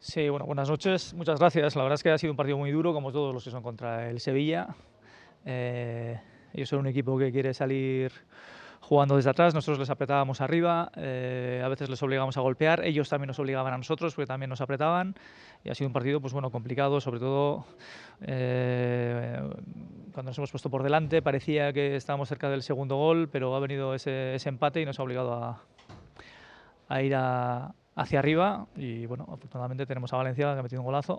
Sí, bueno, buenas noches, muchas gracias. La verdad es que ha sido un partido muy duro, como todos los que son contra el Sevilla. Eh, Ellos son un equipo que quiere salir jugando desde atrás, nosotros les apretábamos arriba, a veces les obligábamos a golpear, ellos también nos obligaban a nosotros porque también nos apretaban y ha sido un partido pues bueno, complicado, sobre todo cuando nos hemos puesto por delante parecía que estábamos cerca del segundo gol, pero ha venido ese empate y nos ha obligado a ir hacia arriba y bueno, afortunadamente tenemos a Valencia que ha metido un golazo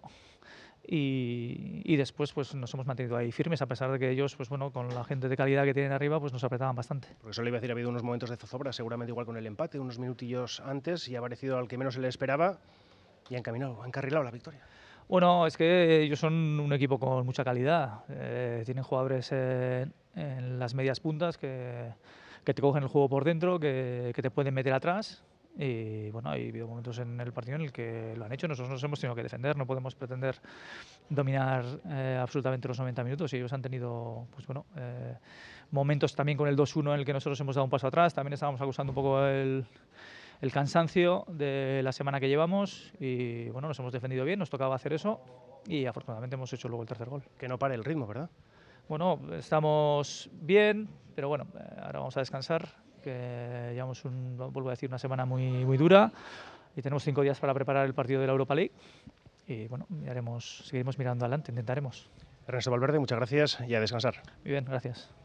y después pues nos hemos mantenido ahí firmes a pesar de que ellos pues bueno, con la gente de calidad que tienen arriba pues nos apretaban bastante. Porque eso le iba a decir, ha habido unos momentos de zozobra, seguramente igual con el empate, unos minutillos antes, y ha parecido al que menos se le esperaba y ha encarrilado la victoria. Bueno, es que ellos son un equipo con mucha calidad, tienen jugadores en las medias puntas que te cogen el juego por dentro, que te pueden meter atrás. Y bueno, ha habido momentos en el partido en el que lo han hecho, nosotros nos hemos tenido que defender, no podemos pretender dominar absolutamente los 90 minutos y ellos han tenido pues bueno, momentos también con el 2-1 en el que nosotros hemos dado un paso atrás, también estábamos acusando un poco el cansancio de la semana que llevamos y bueno, nos hemos defendido bien, nos tocaba hacer eso y afortunadamente hemos hecho luego el tercer gol. Que no pare el ritmo, ¿verdad? Bueno, estamos bien, pero bueno, ahora vamos a descansar, que llevamos, vuelvo a decir, una semana muy dura y tenemos 5 días para preparar el partido de la Europa League y bueno, seguiremos mirando adelante, intentaremos. Ernesto Valverde, muchas gracias y a descansar. Muy bien, gracias.